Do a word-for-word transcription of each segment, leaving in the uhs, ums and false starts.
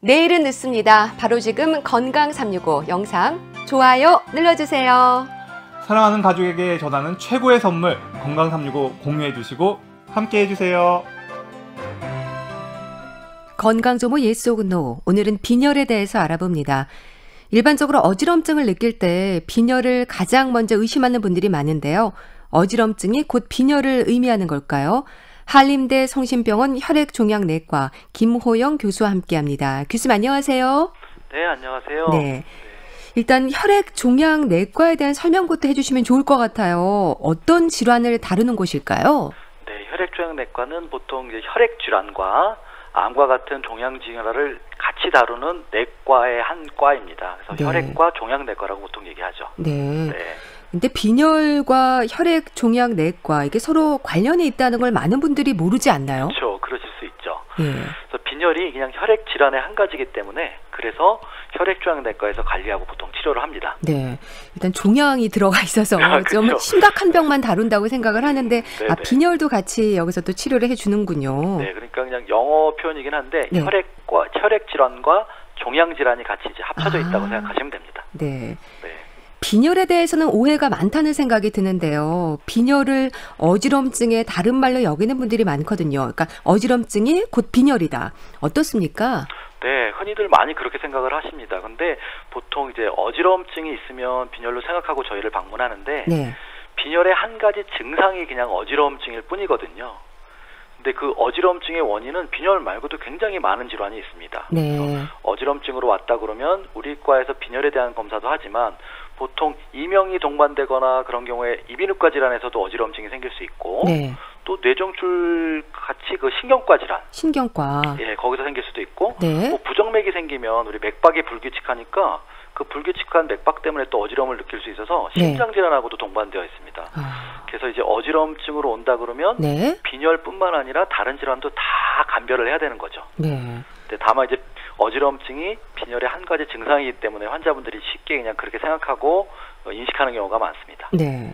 내일은 늦습니다. 바로 지금 건강 삼육오 영상 좋아요 눌러주세요. 사랑하는 가족에게 전하는 최고의 선물 건강 삼육오 공유해 주시고 함께 해주세요. 건강조모 예스 오브 노. 오늘은 빈혈에 대해서 알아봅니다. 일반적으로 어지럼증을 느낄 때 빈혈을 가장 먼저 의심하는 분들이 많은데요. 어지럼증이 곧 빈혈을 의미하는 걸까요? 한림대 성심병원 혈액종양내과 김호영 교수와 함께합니다. 교수님 안녕하세요. 네, 안녕하세요. 네, 일단 혈액종양내과에 대한 설명부터 해주시면 좋을 것 같아요. 어떤 질환을 다루는 곳일까요? 네, 혈액종양내과는 보통 이제 혈액질환과 암과 같은 종양질환을 같이 다루는 내과의 한 과입니다. 그래서 네. 혈액과 종양내과라고 보통 얘기하죠. 네. 네. 근데 빈혈과 혈액종양내과 이게 서로 관련이 있다는 걸 많은 분들이 모르지 않나요? 그렇죠. 그러실 수 있죠. 예. 그래서 빈혈이 그냥 혈액 질환의 한 가지이기 때문에 그래서 혈액종양내과에서 관리하고 보통 치료를 합니다. 네. 일단 종양이 들어가 있어서 아, 좀 그렇죠. 심각한 병만 다룬다고 생각을 하는데 아, 네네. 빈혈도 같이 여기서 또 치료를 해주는군요. 네, 그러니까 그냥 영어 표현이긴 한데 네. 혈액과 혈액 질환과 종양 질환이 같이 이제 합쳐져 아. 있다고 생각하시면 됩니다. 네. 네. 빈혈에 대해서는 오해가 많다는 생각이 드는데요. 빈혈을 어지럼증의 다른 말로 여기는 분들이 많거든요. 그러니까 어지럼증이 곧 빈혈이다. 어떻습니까? 네, 흔히들 많이 그렇게 생각을 하십니다. 근데 보통 이제 어지럼증이 있으면 빈혈로 생각하고 저희를 방문하는데 네. 빈혈의 한 가지 증상이 그냥 어지럼증일 뿐이거든요. 근데 그 어지럼증의 원인은 빈혈 말고도 굉장히 많은 질환이 있습니다. 네. 어지럼증으로 왔다 그러면 우리 과에서 빈혈에 대한 검사도 하지만 보통 이명이 동반되거나 그런 경우에 이비인후과 질환에서도 어지럼증이 생길 수 있고 네. 또 뇌종줄 같이 그 신경과 질환, 신경과. 예, 거기서 생길 수도 있고 네. 뭐 부정맥이 생기면 우리 맥박이 불규칙하니까 그 불규칙한 맥박 때문에 또 어지러움을 느낄 수 있어서 네. 심장 질환하고도 동반되어 있습니다. 아. 그래서 이제 어지럼증으로 온다 그러면 네. 빈혈뿐만 아니라 다른 질환도 다 감별을 해야 되는 거죠. 네. 근데 다만 이제 어지럼증이 빈혈의 한 가지 증상이기 때문에 환자분들이 쉽게 그냥 그렇게 생각하고 인식하는 경우가 많습니다. 네.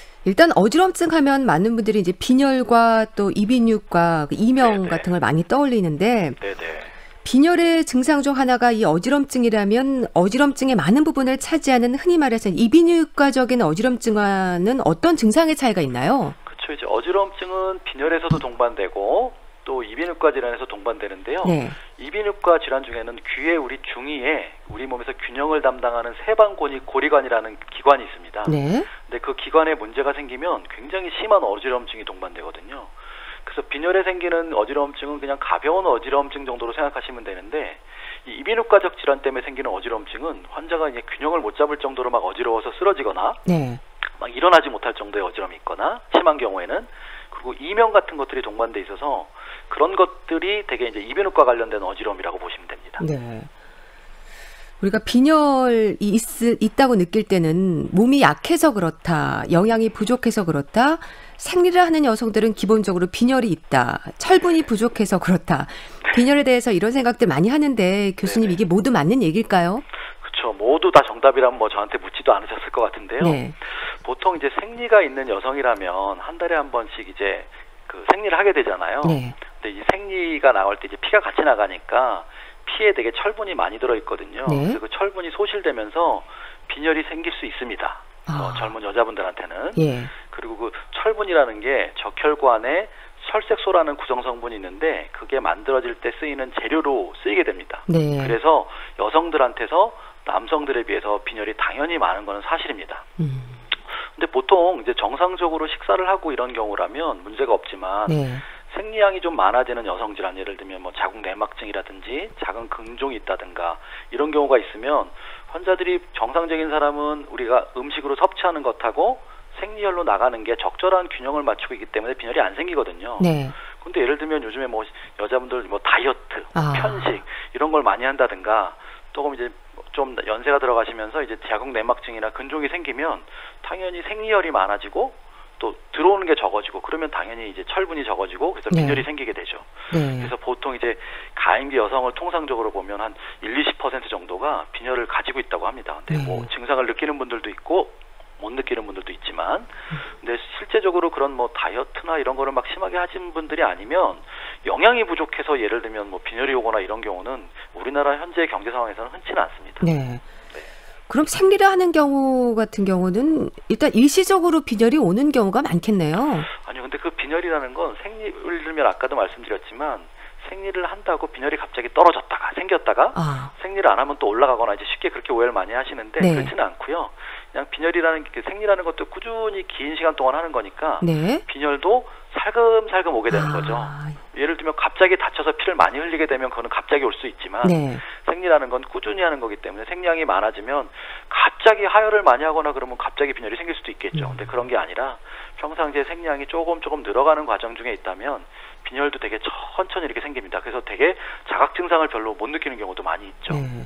일단 어지럼증 하면 많은 분들이 이제 빈혈과 또 이비인후과 그 이명 네네. 같은 걸 많이 떠올리는데 네네. 빈혈의 증상 중 하나가 이 어지럼증이라면 어지럼증의 많은 부분을 차지하는 흔히 말해서 이비인후과적인 어지럼증과는 어떤 증상의 차이가 있나요? 그렇죠. 이제 어지럼증은 빈혈에서도 동반되고 또 이비인후과 질환에서 동반되는데요. 네. 이비인후과 질환 중에는 귀의 우리 중이에 우리 몸에서 균형을 담당하는 세방고리 고리관이라는 기관이 있습니다. 네. 근데 그 기관에 문제가 생기면 굉장히 심한 어지럼증이 동반되거든요. 그래서 빈혈에 생기는 어지럼증은 그냥 가벼운 어지럼증 정도로 생각하시면 되는데 이 이비인후과적 질환 때문에 생기는 어지럼증은 환자가 이제 균형을 못 잡을 정도로 막 어지러워서 쓰러지거나 네. 막 일어나지 못할 정도의 어지럼이 있거나 심한 경우에는 그리고 이명 같은 것들이 동반돼 있어서 그런 것들이 되게 이제 이비인후과 관련된 어지럼이라고 보시면 됩니다. 네. 우리가 빈혈이 있, 있다고 느낄 때는 몸이 약해서 그렇다, 영양이 부족해서 그렇다, 생리를 하는 여성들은 기본적으로 빈혈이 있다, 철분이 부족해서 그렇다. 빈혈에 대해서 이런 생각들 많이 하는데 교수님 네네. 이게 모두 맞는 얘기일까요? 그렇죠. 모두 다 정답이라면 뭐 저한테 묻지도 않으셨을 것 같은데요. 네. 보통 이제 생리가 있는 여성이라면 한 달에 한 번씩 이제 그 생리를 하게 되잖아요. 네. 근데 이 생리가 나올 때 이제 피가 같이 나가니까 피에 되게 철분이 많이 들어 있거든요. 네. 그래서 그 철분이 소실되면서 빈혈이 생길 수 있습니다. 아. 어, 젊은 여자분들한테는. 예. 그리고 그 철분이라는 게 적혈관에 철색소라는 구성 성분이 있는데 그게 만들어질 때 쓰이는 재료로 쓰이게 됩니다. 네. 그래서 여성들한테서 남성들에 비해서 빈혈이 당연히 많은 것은 사실입니다. 음. 근데 보통 이제 정상적으로 식사를 하고 이런 경우라면 문제가 없지만 네. 생리량이 좀 많아지는 여성 질환, 예를 들면 뭐 자궁 내막증이라든지 작은 긍종이 있다든가 이런 경우가 있으면 환자들이 정상적인 사람은 우리가 음식으로 섭취하는 것하고 생리혈로 나가는 게 적절한 균형을 맞추고 있기 때문에 빈혈이 안 생기거든요. 네. 근데 예를 들면 요즘에 뭐 여자분들 뭐 다이어트, 아. 편식 이런 걸 많이 한다든가 조금 이제 좀 연세가 들어가시면서 이제 자궁 내막증이나 근종이 생기면 당연히 생리혈이 많아지고 또 들어오는 게 적어지고 그러면 당연히 이제 철분이 적어지고 그래서 네. 빈혈이 생기게 되죠. 네. 그래서 보통 이제 가임기 여성을 통상적으로 보면 한 일, 이십 퍼센트 정도가 빈혈을 가지고 있다고 합니다. 근데 네. 뭐 증상을 느끼는 분들도 있고 못 느끼는 분들도 있지만, 근데 실제적으로 그런 뭐 다이어트나 이런 거를 막 심하게 하신 분들이 아니면 영양이 부족해서 예를 들면 뭐 빈혈이 오거나 이런 경우는 우리나라 현재 경제 상황에서는 흔치는 않습니다. 네. 그럼 생리를 하는 경우 같은 경우는 일단 일시적으로 빈혈이 오는 경우가 많겠네요. 아니요, 근데 그 빈혈이라는 건 생리를 들면 아까도 말씀드렸지만 생리를 한다고 빈혈이 갑자기 떨어졌다가 생겼다가 아. 생리를 안 하면 또 올라가거나 이제 쉽게 그렇게 오해를 많이 하시는데 네. 그렇지는 않고요. 그냥 빈혈이라는 게 생리라는 것도 꾸준히 긴 시간 동안 하는 거니까 네. 빈혈도 살금살금 오게 되는 아. 거죠. 예를 들면 갑자기 다쳐서 피를 많이 흘리게 되면 그거는 갑자기 올 수 있지만 네. 생리라는 건 꾸준히 하는 거기 때문에 생량이 많아지면 갑자기 하혈을 많이 하거나 그러면 갑자기 빈혈이 생길 수도 있겠죠. 음. 근데 그런 게 아니라 평상시에 생량이 조금 조금 늘어가는 과정 중에 있다면 빈혈도 되게 천천히 이렇게 생깁니다. 그래서 되게 자각 증상을 별로 못 느끼는 경우도 많이 있죠. 네.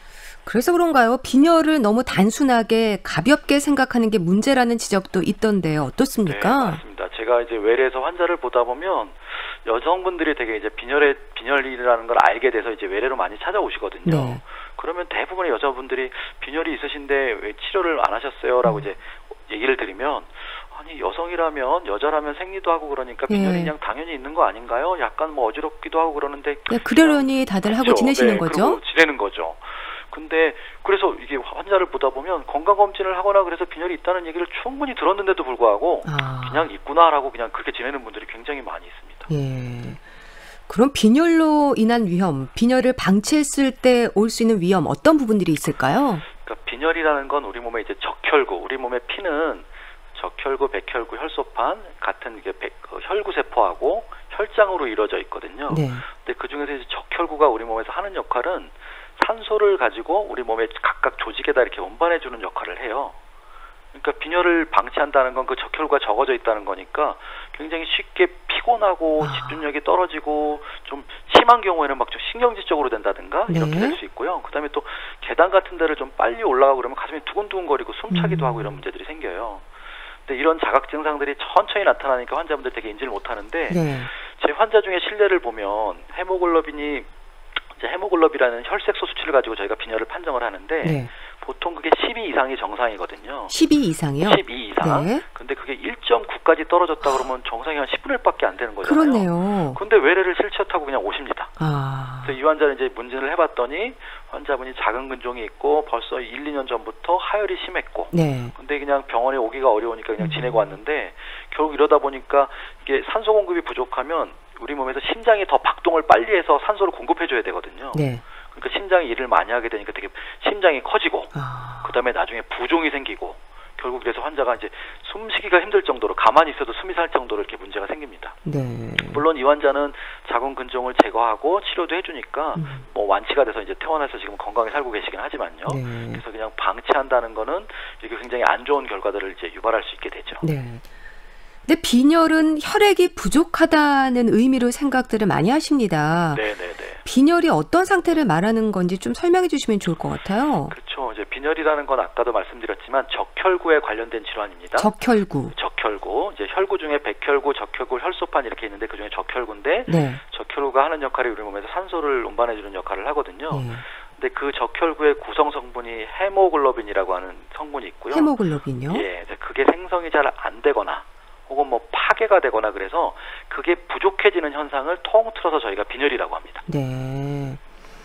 그래서 그런가요? 빈혈을 너무 단순하게 가볍게 생각하는 게 문제라는 지적도 있던데요. 어떻습니까? 네, 맞습니다. 제가 이제 외래에서 환자를 보다 보면 여성분들이 되게 이제 빈혈의 빈혈이라는 걸 알게 돼서 이제 외래로 많이 찾아오시거든요. 네. 그러면 대부분의 여자분들이 빈혈이 있으신데 왜 치료를 안 하셨어요?라고 음. 이제 얘기를 드리면 아니 여성이라면 여자라면 생리도 하고 그러니까 빈혈이 예. 그냥 당연히 있는 거 아닌가요? 약간 뭐 어지럽기도 하고 그러는데 네, 그러려니 다들 하고 그렇죠. 지내시는 네, 거죠? 그리고 지내는 거죠. 근데 그래서 이게 환자를 보다 보면 건강검진을 하거나 그래서 빈혈이 있다는 얘기를 충분히 들었는데도 불구하고 아. 그냥 있구나라고 그냥 그렇게 지내는 분들이 굉장히 많이 있습니다. 예. 그럼 빈혈로 인한 위험, 빈혈을 방치했을 때 올 수 있는 위험 어떤 부분들이 있을까요? 그러니까 빈혈이라는 건 우리 몸에 이제 적혈구, 우리 몸의 피는 적혈구, 백혈구, 혈소판 같은 이게 백, 어, 혈구 세포하고 혈장으로 이루어져 있거든요. 네. 근데 그 중에서 이제 적혈구가 우리 몸에서 하는 역할은 산소를 가지고 우리 몸의 각각 조직에다 이렇게 운반해주는 역할을 해요. 그러니까 빈혈을 방치한다는 건 그 적혈구가 적어져 있다는 거니까 굉장히 쉽게 피곤하고 아. 집중력이 떨어지고 좀 심한 경우에는 막 좀 신경질적으로 된다든가 이렇게 네. 될 수 있고요. 그다음에 또 계단 같은 데를 좀 빨리 올라가고 그러면 가슴이 두근두근거리고 숨차기도 음. 하고 이런 문제들이 생겨요. 근데 이런 자각 증상들이 천천히 나타나니까 환자분들 되게 인지를 못하는데 네. 제 환자 중에 실내를 보면 헤모글로빈이 이제 헤모글로빈이라는 혈색소 수치를 가지고 저희가 빈혈을 판정을 하는데 네. 보통 그게 십이 이상이 정상이거든요. 십이 이상이요? 십이 이상. 네. 근데 그게 일 점 구까지 떨어졌다 그러면 정상이 한 십분의 일밖에 안 되는 거잖아요. 그렇네요. 근데 외래를 실치하고 그냥 오십니다. 아. 그래서 이 환자는 이제 문진을 해봤더니 환자분이 작은 근종이 있고 벌써 일, 이 년 전부터 하혈이 심했고 네. 근데 그냥 병원에 오기가 어려우니까 그냥 음. 지내고 왔는데 결국 이러다 보니까 이게 산소 공급이 부족하면 우리 몸에서 심장이 더 박동을 빨리 해서 산소를 공급해줘야 되거든요. 네. 그러니까 심장이 일을 많이 하게 되니까 되게 심장이 커지고 아. 그 다음에 나중에 부종이 생기고 결국 그래서 환자가 이제 숨쉬기가 힘들 정도로 가만히 있어도 숨이 살 정도로 이렇게 문제가 생깁니다. 네. 물론 이 환자는 자궁 근종을 제거하고 치료도 해주니까 음. 뭐 완치가 돼서 이제 퇴원해서 지금 건강히 살고 계시긴 하지만요. 네. 그래서 그냥 방치한다는 거는 이게 굉장히 안 좋은 결과들을 이제 유발할 수 있게 되죠. 네. 근데 빈혈은 혈액이 부족하다는 의미로 생각들을 많이 하십니다. 네네네. 빈혈이 어떤 상태를 말하는 건지 좀 설명해 주시면 좋을 것 같아요. 그렇죠. 이제 빈혈이라는 건 아까도 말씀드렸지만 적혈구에 관련된 질환입니다. 적혈구. 적혈구. 이제 혈구 중에 백혈구, 적혈구, 혈소판 이렇게 있는데 그 중에 적혈구인데 네. 적혈구가 하는 역할이 우리 몸에서 산소를 운반해주는 역할을 하거든요. 네. 근데 그 적혈구의 구성 성분이 헤모글로빈이라고 하는 성분이 있고요. 헤모글로빈요? 예, 이제 그게 생성이 잘 안 되거나 혹은 뭐 파괴가 되거나 그래서 그게 부족해지는 현상을 통틀어서 저희가 빈혈이라고 합니다. 네.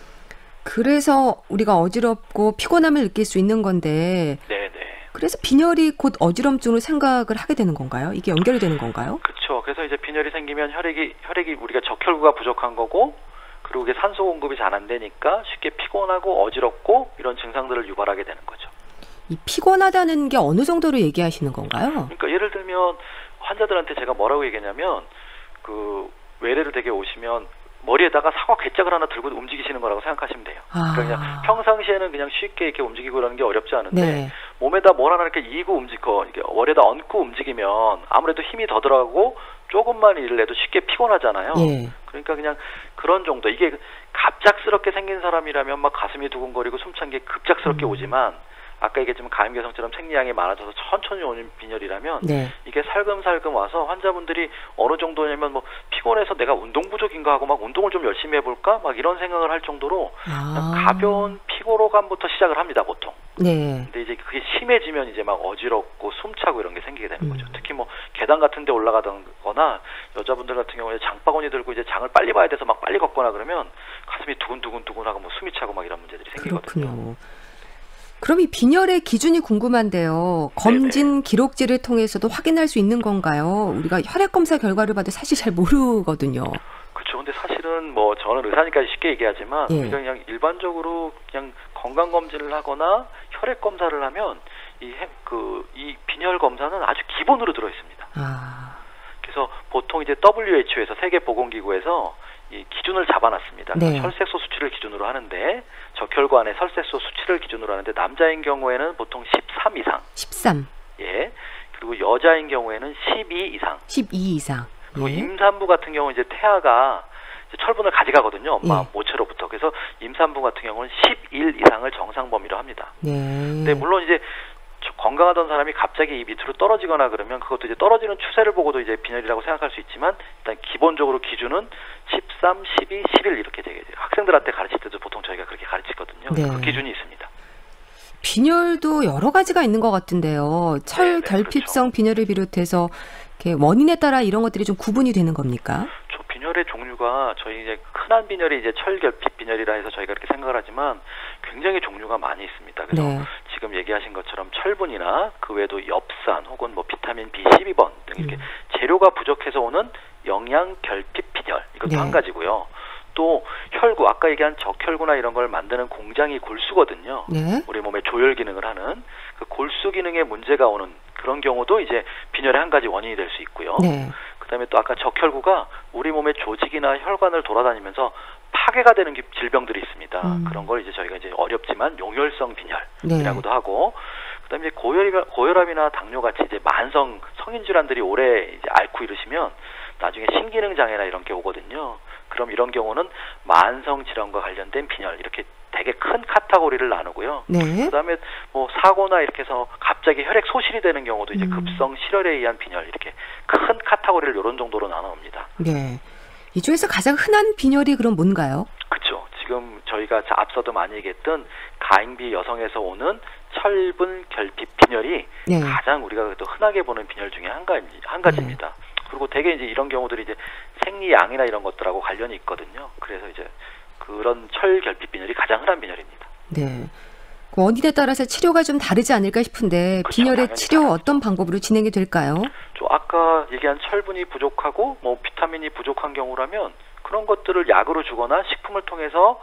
그래서 우리가 어지럽고 피곤함을 느낄 수 있는 건데 네네. 그래서 빈혈이 곧 어지럼증으로 생각을 하게 되는 건가요? 이게 연결이 되는 건가요? 그렇죠. 그래서 이제 빈혈이 생기면 혈액이 혈액이 우리가 적혈구가 부족한 거고 그리고 이게 산소 공급이 잘 안 되니까 쉽게 피곤하고 어지럽고 이런 증상들을 유발하게 되는 거죠. 이 피곤하다는 게 어느 정도로 얘기하시는 건가요? 그러니까 예를 들면 환자들한테 제가 뭐라고 얘기했냐면 그 외래로 되게 오시면 머리에다가 사과 괴짝을 하나 들고 움직이시는 거라고 생각하시면 돼요. 아. 그러니까 그냥 평상시에는 그냥 쉽게 이렇게 움직이고 그러는 게 어렵지 않은데 네. 몸에다 뭘 하나 이렇게 이고 움직고 이렇게 머리에다 얹고 움직이면 아무래도 힘이 더 들어가고 조금만 일을 해도 쉽게 피곤하잖아요. 예. 그러니까 그냥 그런 정도. 이게 갑작스럽게 생긴 사람이라면 막 가슴이 두근거리고 숨찬 게 급작스럽게 음. 오지만 아까 얘기했지만 가임개성처럼 생리량이 많아져서 천천히 오는 빈혈이라면 네. 이게 살금살금 와서 환자분들이 어느 정도냐면 뭐 피곤해서 내가 운동 부족인가 하고 막 운동을 좀 열심히 해볼까 막 이런 생각을 할 정도로 아. 가벼운 피로감부터 시작을 합니다 보통. 네. 근데 이제 그게 심해지면 이제 막 어지럽고 숨차고 이런 게 생기게 되는 거죠. 음. 특히 뭐 계단 같은 데 올라가거나 여자분들 같은 경우에 장바구니 들고 이제 장을 빨리 봐야 돼서 막 빨리 걷거나 그러면 가슴이 두근두근두근하고 뭐 숨이 차고 막 이런 문제들이 생기거든요. 그렇군요. 그럼 이 빈혈의 기준이 궁금한데요. 검진 네네. 기록지를 통해서도 확인할 수 있는 건가요? 우리가 혈액 검사 결과를 봐도 사실 잘 모르거든요. 그렇죠. 근데 사실은 뭐 저는 의사니까 쉽게 얘기하지만 예. 우리가 그냥 일반적으로 그냥 건강 검진을 하거나 혈액 검사를 하면 이 그 이 빈혈 검사는 아주 기본으로 들어 있습니다. 아, 그래서 보통 이제 더블유에이치오에서 세계보건기구에서 이 기준을 잡아놨습니다. 네. 혈색소 수치를 기준으로 하는데 적혈구 안에 혈색소 수치를 기준으로 하는데 남자인 경우에는 보통 십삼 이상, 십삼, 예, 그리고 여자인 경우에는 십이 이상. 십이 이상. 그리고 예. 임산부 같은 경우 이제 태아가 이제 철분을 가져가거든요. 엄마 예. 모체로부터. 그래서 임산부 같은 경우는 십일 이상을 정상 범위로 합니다. 네. 근데 물론 이제 저- 건강하던 사람이 갑자기 이 밑으로 떨어지거나 그러면 그것도 이제 떨어지는 추세를 보고도 이제 빈혈이라고 생각할 수 있지만 일단 기본적으로 기준은 십삼, 십이, 십일 이렇게 되게 돼요. 학생들한테 가르칠 때도 보통 저희가 그렇게 가르치거든요. 네. 그 기준이 있습니다. 빈혈도 여러 가지가 있는 것 같은데요. 철 네, 네, 결핍성 빈혈을 비롯해서 이렇게 원인에 따라 이런 것들이 좀 구분이 되는 겁니까? 저 빈혈의 종류가 저희 이제 흔한 빈혈이 이제 철결핍 빈혈이라 해서 저희가 이렇게 생각을 하지만 굉장히 종류가 많이 있습니다. 그래서 네. 지금 얘기하신 것처럼 철분이나 그 외에도 엽산 혹은 뭐 비타민 비 십이 번 등 이렇게 음. 재료가 부족해서 오는 영양 결핍 빈혈 이것도 네. 한 가지고요. 또 혈구 아까 얘기한 적혈구나 이런 걸 만드는 공장이 골수거든요. 네. 우리 몸의 조혈 기능을 하는 그 골수 기능에 문제가 오는 그런 경우도 이제 빈혈의 한 가지 원인이 될 수 있고요. 네. 그다음에 또 아까 적혈구가 우리 몸의 조직이나 혈관을 돌아다니면서 파괴가 되는 기- 질병들이 있습니다. 음. 그런 걸 이제 저희가 이제 어렵지만 용혈성 네. 빈혈이라고도 하고, 그다음에 이제 고혈 고혈압이나 당뇨 같이 이제 만성 성인 질환들이 오래 이제 앓고 이르시면 나중에 심기능 장애나 이런 게 오거든요. 그럼 이런 경우는 만성 질환과 관련된 빈혈 이렇게 되게 큰 카테고리를 나누고요. 네. 그다음에 뭐 사고나 이렇게 해서 갑자기 혈액 소실이 되는 경우도 이제 음. 급성 실혈에 의한 빈혈 이렇게 큰 카테고리를 이런 정도로 나눠옵니다. 네. 이 중에서 가장 흔한 빈혈이 그럼 뭔가요? 그렇죠. 지금 저희가 자- 앞서도 많이 얘기했던 가임비 여성에서 오는 철분 결핍 빈혈이 네. 가장 우리가 그래도 흔하게 보는 빈혈 중에 한 가지 한 가지입니다. 그리고 대개 이제 이런 경우들이 이제 생리양이나 이런 것들하고 관련이 있거든요. 그래서 이제 그런 철 결핍 빈혈이 가장 흔한 빈혈입니다. 네. 그 원인에 따라서 치료가 좀 다르지 않을까 싶은데 그렇죠. 빈혈의 당연히 치료 다르죠. 어떤 방법으로 진행이 될까요? 저 아까 얘기한 철분이 부족하고 뭐 비타민이 부족한 경우라면 그런 것들을 약으로 주거나 식품을 통해서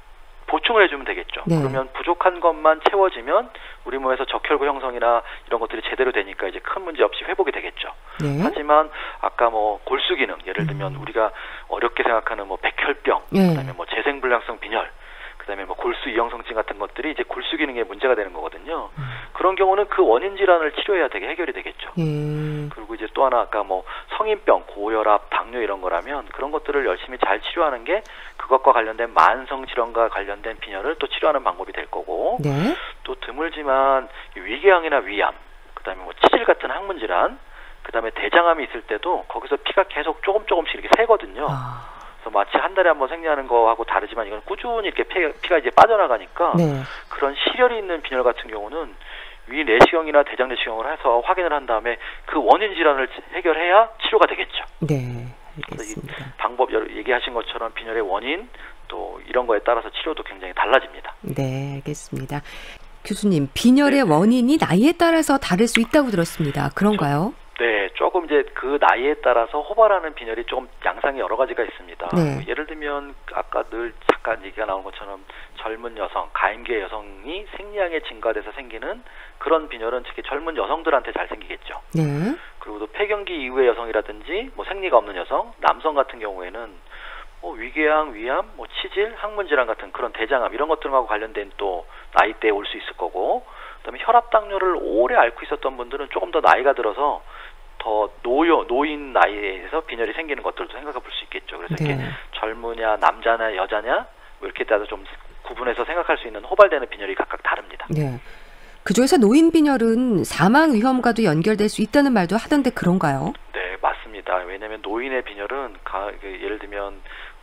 보충을 해주면 되겠죠. 네. 그러면 부족한 것만 채워지면 우리 몸에서 적혈구 형성이나 이런 것들이 제대로 되니까 이제 큰 문제 없이 회복이 되겠죠. 네. 하지만 아까 뭐 골수 기능 예를 들면 음. 우리가 어렵게 생각하는 뭐 백혈병, 네. 그다음에 뭐 재생불량성 빈혈, 그다음에 뭐 골수 이형성증 같은 것들이 이제 골수 기능에 문제가 되는 거거든요. 음. 그런 경우는 그 원인 질환을 치료해야 되게 해결이 되겠죠. 예. 그리고 이제 또 하나 아까 뭐 성인병, 고혈압, 당뇨 이런 거라면 그런 것들을 열심히 잘 치료하는 게 그것과 관련된 만성 질환과 관련된 빈혈을 또 치료하는 방법이 될 거고, 네. 또 드물지만 위궤양이나 위암, 그다음에 뭐 치질 같은 항문 질환, 그다음에 대장암이 있을 때도 거기서 피가 계속 조금 조금씩 이렇게 새거든요. 아. 그래서 마치 한 달에 한번 생리하는 거하고 다르지만 이건 꾸준히 이렇게 피, 피가 이제 빠져나가니까 네. 그런 실혈이 있는 빈혈 같은 경우는 위 내시경이나 대장 내시경을 해서 확인을 한 다음에 그 원인 질환을 해결해야 치료가 되겠죠. 네. 그래서 이 알겠습니다. 방법 여러- 얘기하신 것처럼 빈혈의 원인 또 이런 거에 따라서 치료도 굉장히 달라집니다. 네, 알겠습니다. 교수님, 빈혈의 원인이 나이에 따라서 다를 수 있다고 들었습니다. 그런가요? 네, 조금 이제 그 나이에 따라서 호발하는 빈혈이 조금 양상이 여러 가지가 있습니다. 네. 뭐 예를 들면 아까 늘 잠깐 얘기가 나온 것처럼 젊은 여성, 가임기의 여성이 생리량이 증가돼서 생기는 그런 빈혈은 특히 젊은 여성들한테 잘 생기겠죠. 네. 그리고 또 폐경기 이후의 여성이라든지 뭐 생리가 없는 여성, 남성 같은 경우에는 뭐 위궤양, 위암, 뭐 치질, 항문 질환 같은 그런 대장암 이런 것들하고 관련된 또 나이대에 올 수 있을 거고, 그다음에 혈압 당뇨를 오래 앓고 있었던 분들은 조금 더 나이가 들어서 더 노여 노인 나이에서 빈혈이 생기는 것들도 생각해 볼 수 있겠죠. 그래서 이렇게 네. 젊으냐, 남자냐, 여자냐 뭐 이렇게 따라서 좀 구분해서 생각할 수 있는 호발되는 빈혈이 각각 다릅니다. 네. 그중에서 노인 빈혈은 사망 위험과도 연결될 수 있다는 말도 하던데 그런가요? 네, 맞습니다. 왜냐하면 노인의 빈혈은 가, 그 예를 들면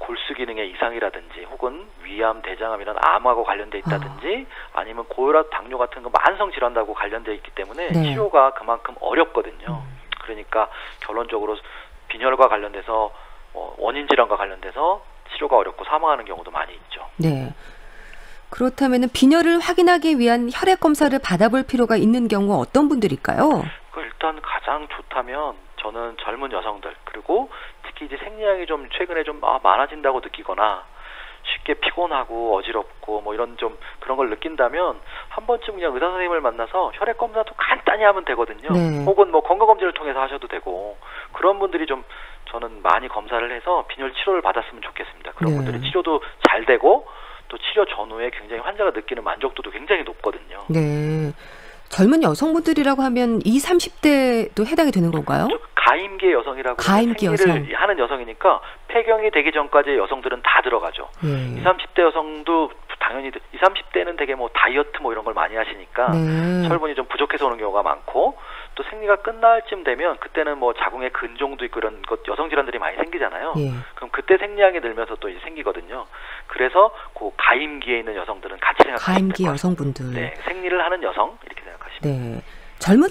골수 기능의 이상이라든지 혹은 위암, 대장암 이런 암하고 관련돼 있다든지 아. 아니면 고혈압, 당뇨 같은 거 만성 질환하고 관련돼 있기 때문에 네. 치료가 그만큼 어렵거든요. 음. 그러니까 결론적으로 빈혈과 관련돼서 어, 원인 질환과 관련돼서 치료가 어렵고 사망하는 경우도 많이 있죠. 네. 그렇다면 빈혈을 확인하기 위한 혈액 검사를 받아볼 필요가 있는 경우 어떤 분들일까요? 그 일단 가장 좋다면 저는 젊은 여성들 그리고 특히 이제 생리량이 좀 최근에 좀 아, 많아진다고 느끼거나 쉽게 피곤하고 어지럽고 뭐 이런 좀 그런 걸 느낀다면 한 번쯤 그냥 의사 선생님을 만나서 혈액 검사도 간단히 하면 되거든요. 네. 혹은 뭐 건강 검진을 통해서 하셔도 되고 그런 분들이 좀 저는 많이 검사를 해서 빈혈 치료를 받았으면 좋겠습니다. 그런 네. 분들이 치료도 잘 되고 또 치료 전후에 굉장히 환자가 느끼는 만족도도 굉장히 높거든요. 네. 젊은 여성분들이라고 하면 이십, 삼십 대도 해당이 되는 건가요? 가임기 여성이라고 가임기 생리를 여성. 하는 여성이니까 폐경이 되기 전까지의 여성들은 다 들어가죠. 예. 이십, 삼십 대 여성도 당연히 이십, 삼십 대는 되게 뭐 다이어트 뭐 이런 걸 많이 하시니까 네. 철분이 좀 부족해서 오는 경우가 많고 또 생리가 끝날 쯤 되면 그때는 뭐 자궁에 근종도 있고 이런 것 여성 질환들이 많이 생기잖아요. 예. 그럼 그때 생리량이 늘면서 또 이제 생기거든요. 그래서 그 가임기에 있는 여성들은 같이 생각하시면 가임기 여성분들. 네, 생리를 하는 여성 이렇게 생각하시면 네. 젊은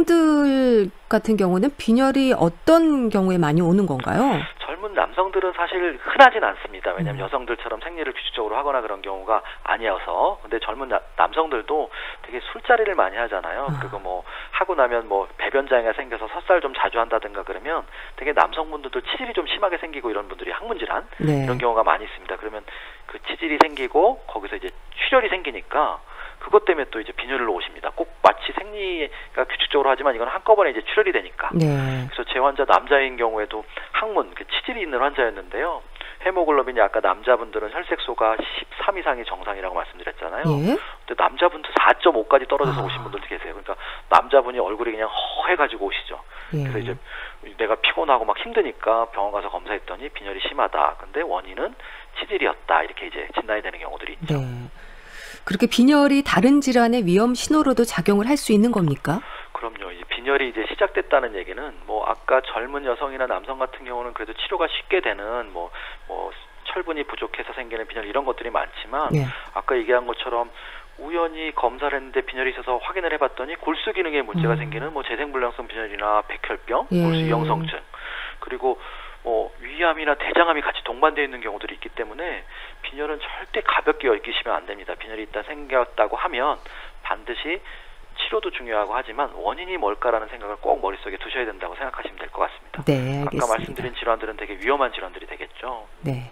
남성들 같은 경우는 빈혈이 어떤 경우에 많이 오는 건가요? 젊은 남성들은 사실 흔하진 않습니다. 왜냐하면 음. 여성들처럼 생리를 규칙적으로 하거나 그런 경우가 아니어서. 근데 젊은 나, 남성들도 되게 술자리를 많이 하잖아요. 아. 그리고 뭐 하고 나면 뭐 배변 장애가 생겨서 설사를 좀 자주 한다든가 그러면 되게 남성분들도 치질이 좀 심하게 생기고 이런 분들이 항문 질환 네. 이런 경우가 많이 있습니다. 그러면 그 치질이 생기고 거기서 이제 출혈이 생기니까 그것 때문에 또 이제 빈혈을 오십니다. 꼭 마치 생리가 규칙적으로 하지만 이건 한꺼번에 이제 출혈이 되니까. 네. 그래서 제 환자 남자인 경우에도 항문 그 치질이 있는 환자였는데요. 헤모글로빈이 아까 남자분들은 혈색소가 십삼 이상이 정상이라고 말씀드렸잖아요. 예? 근데 남자분도 사 점 오까지 떨어져서 아. 오신 분들도 계세요. 그러니까 남자분이 얼굴이 그냥 허해가지고 오시죠. 예. 그래서 이제 내가 피곤하고 막 힘드니까 병원 가서 검사했더니 빈혈이 심하다. 근데 원인은 치질이었다. 이렇게 이제 진단이 되는 경우들이 있죠. 네. 그렇게 빈혈이 다른 질환의 위험 신호로도 작용을 할 수 있는 겁니까? 그럼요. 이제 빈혈이 이제 시작됐다는 얘기는 뭐 아까 젊은 여성이나 남성 같은 경우는 그래도 치료가 쉽게 되는 뭐, 뭐 철분이 부족해서 생기는 빈혈 이런 것들이 많지만 네. 아까 얘기한 것처럼 우연히 검사를 했는데 빈혈이 있어서 확인을 해봤더니 골수 기능에 문제가 음. 생기는 뭐 재생불량성 빈혈이나 백혈병, 예. 골수 이형성증 그리고 뭐 위암이나 대장암이 같이 동반되어 있는 경우들이 있기 때문에 빈혈은 절대 가볍게 여기시면 안 됩니다. 빈혈이 일단 생겼다고 하면 반드시 치료도 중요하고 하지만 원인이 뭘까라는 생각을 꼭 머릿속에 두셔야 된다고 생각하시면 될 것 같습니다. 네, 알겠습니다. 아까 말씀드린 질환들은 되게 위험한 질환들이 되겠죠. 네,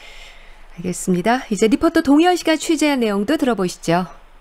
알겠습니다. 이제 리포터 동현 씨가 취재한 내용도 들어보시죠.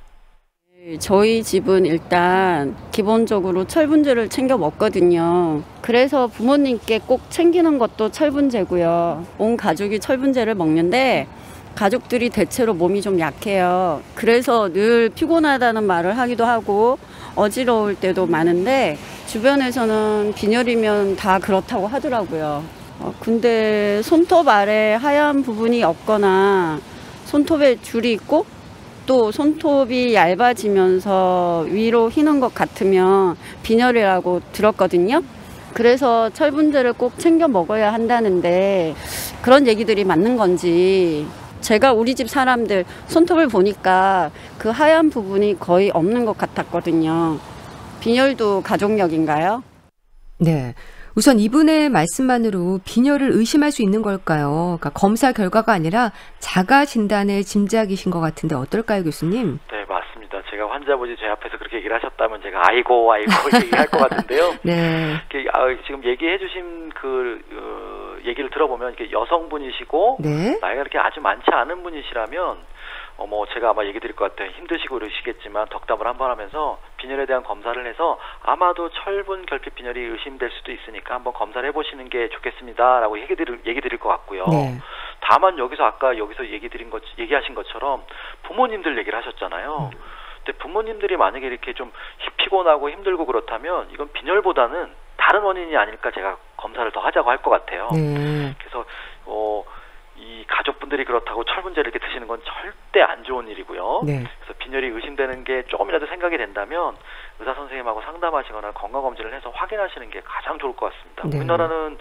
저희 집은 일단 기본적으로 철분제를 챙겨 먹거든요. 그래서 부모님께 꼭 챙기는 것도 철분제고요. 온 가족이 철분제를 먹는데 가족들이 대체로 몸이 좀 약해요. 그래서 늘 피곤하다는 말을 하기도 하고 어지러울 때도 많은데 주변에서는 빈혈이면 다 그렇다고 하더라고요. 어, 근데 손톱 아래 하얀 부분이 없거나 손톱에 줄이 있고 또 손톱이 얇아지면서 위로 휘는 것 같으면 빈혈이라고 들었거든요. 그래서 철분제를 꼭 챙겨 먹어야 한다는데 그런 얘기들이 맞는 건지 제가 우리 집 사람들 손톱을 보니까 그 하얀 부분이 거의 없는 것 같았거든요. 빈혈도 가족력인가요? 네. 우선 이분의 말씀만으로 빈혈을 의심할 수 있는 걸까요? 그러니까 검사 결과가 아니라 자가 진단의 짐작이신 것 같은데 어떨까요, 교수님? 네, 맞습니다. 제가 환자분이 제 앞에서 그렇게 얘기를 하셨다면 제가 아이고 아이고 얘기할 것 같은데요. 네. 지금 얘기해 주신 그 어, 얘기를 들어보면 이렇게 여성분이시고 네? 나이가 그렇게 아주 많지 않은 분이시라면 어, 뭐, 제가 아마 얘기 드릴 것 같아요. 힘드시고 그러시겠지만 덕담을 한번 하면서 빈혈에 대한 검사를 해서 아마도 철분 결핍 빈혈이 의심될 수도 있으니까 한번 검사를 해보시는 게 좋겠습니다. 라고 얘기 드릴, 얘기 드릴 것 같고요. 네. 다만 여기서 아까 여기서 얘기 드린 것, 얘기하신 것처럼 부모님들 얘기를 하셨잖아요. 음. 근데 부모님들이 만약에 이렇게 좀 피곤하고 힘들고 그렇다면 이건 빈혈보다는 다른 원인이 아닐까 제가 검사를 더 하자고 할 것 같아요. 네. 그래서, 어, 이 가족분들이 그렇다고 철분제를 이렇게 드시는 건 절대 안 좋은 일이고요. 네. 그래서 빈혈이 의심되는 게 조금이라도 생각이 된다면 의사 선생님하고 상담하시거나 건강검진을 해서 확인하시는 게 가장 좋을 것 같습니다. 네. 우리나라는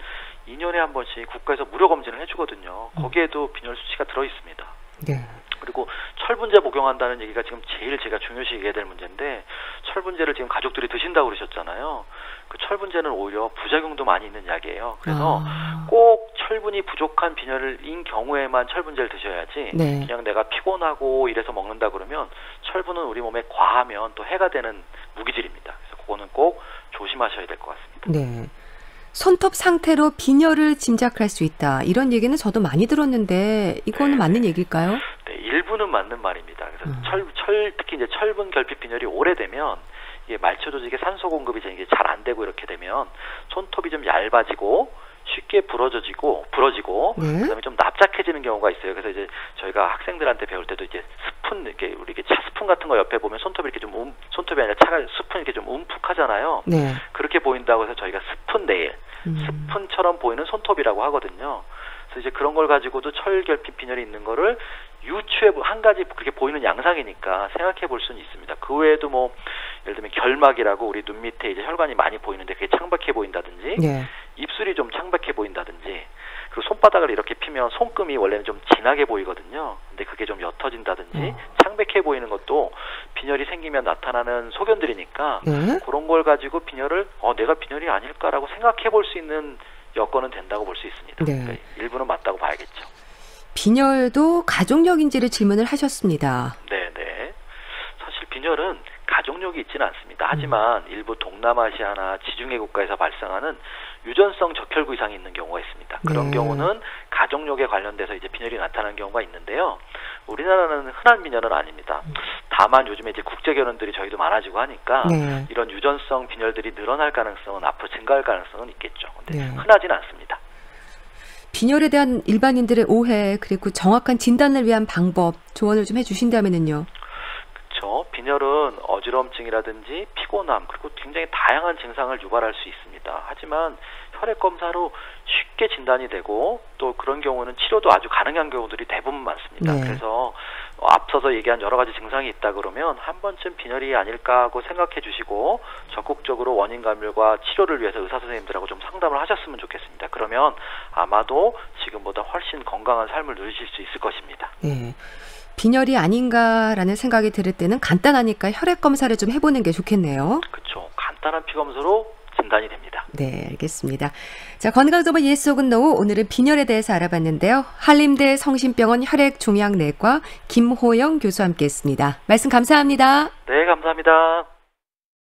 이 년에 한 번씩 국가에서 무료 검진을 해주거든요. 거기에도 빈혈 수치가 들어 있습니다. 네. 그리고 철분제 복용한다는 얘기가 지금 제일 제가 중요시 얘기해야 될 문제인데, 철분제를 지금 가족들이 드신다고 그러셨잖아요. 그 철분제는 오히려 부작용도 많이 있는 약이에요. 그래서 아. 꼭 철분이 부족한 빈혈인 경우에만 철분제를 드셔야지, 네. 그냥 내가 피곤하고 이래서 먹는다 그러면 철분은 우리 몸에 과하면 또 해가 되는 무기질입니다. 그래서 그거는 꼭 조심하셔야 될 것 같습니다. 네. 손톱 상태로 빈혈을 짐작할 수 있다. 이런 얘기는 저도 많이 들었는데 이거는 네. 맞는 얘기일까요? 네, 일부는 맞는 말입니다. 그래서 음. 철, 철, 특히 이제 철분 결핍 빈혈이 오래되면 이게 말초 조직의 산소 공급이 이제 잘 안 되고 이렇게 되면 손톱이 좀 얇아지고 쉽게 부러져지고 부러지고 네. 그다음에 좀 납작해지는 경우가 있어요. 그래서 이제 저희가 학생들한테 배울 때도 이제 스푼 이렇게 우리 이렇게 차 스푼 같은 거 옆에 보면 손톱이 이렇게 좀 움, 손톱이 아니라 차가 스푼 이렇게 좀 움푹하잖아요. 네. 그렇게 보인다고 해서 저희가 스푼 네일, 음. 스푼처럼 보이는 손톱이라고 하거든요. 그래서 이제 그런 걸 가지고도 철결핍 빈혈이 있는 거를 유추해 한 가지 그렇게 보이는 양상이니까 생각해 볼 수는 있습니다. 그 외에도 뭐 예를 들면 결막이라고 우리 눈 밑에 이제 혈관이 많이 보이는데 그게 창백해 보인다든지, 네. 입술이 좀 창백해 보인다든지, 그리고 손바닥을 이렇게 피면 손금이 원래는 좀 진하게 보이거든요. 근데 그게 좀 옅어진다든지 음. 창백해 보이는 것도 빈혈이 생기면 나타나는 소견들이니까 네. 그런 걸 가지고 빈혈을 어 내가 빈혈이 아닐까라고 생각해 볼 수 있는 여건은 된다고 볼 수 있습니다. 네. 그러니까 일부는 맞다고 봐야겠죠. 빈혈도 가족력인지를 질문을 하셨습니다. 네네. 사실 빈혈은 가족력이 있지는 않습니다. 하지만 음. 일부 동남아시아나 지중해 국가에서 발생하는 유전성 적혈구 이상이 있는 경우가 있습니다. 그런 네. 경우는 가족력에 관련돼서 이제 빈혈이 나타나는 경우가 있는데요. 우리나라는 흔한 빈혈은 아닙니다. 다만 요즘에 이제 국제 결혼들이 저희도 많아지고 하니까 네. 이런 유전성 빈혈들이 늘어날 가능성은 앞으로 증가할 가능성은 있겠죠. 근데 네. 흔하지는 않습니다. 빈혈에 대한 일반인들의 오해 그리고 정확한 진단을 위한 방법 조언을 좀 해주신다면은요. 그렇죠. 빈혈은 어지럼증이라든지 피곤함 그리고 굉장히 다양한 증상을 유발할 수 있습니다. 하지만 혈액 검사로 쉽게 진단이 되고 또 그런 경우는 치료도 아주 가능한 경우들이 대부분 많습니다. 네. 그래서 앞서서 얘기한 여러 가지 증상이 있다 그러면 한 번쯤 빈혈이 아닐까 하고 생각해 주시고 적극적으로 원인 감별과 치료를 위해서 의사 선생님들하고 좀 상담을 하셨으면 좋겠습니다. 그러면 아마도 지금보다 훨씬 건강한 삶을 누리실 수 있을 것입니다. 네. 빈혈이 아닌가라는 생각이 들 때는 간단하니까 혈액 검사를 좀 해보는 게 좋겠네요. 그렇죠. 간단한 피 검사로 진단이 됩니다. 네, 알겠습니다. 자, 건강정보 예스 혹은 노 오늘은 빈혈에 대해서 알아봤는데요. 한림대 성심병원 혈액종양내과 김호영 교수와 함께했습니다. 말씀 감사합니다. 네, 감사합니다.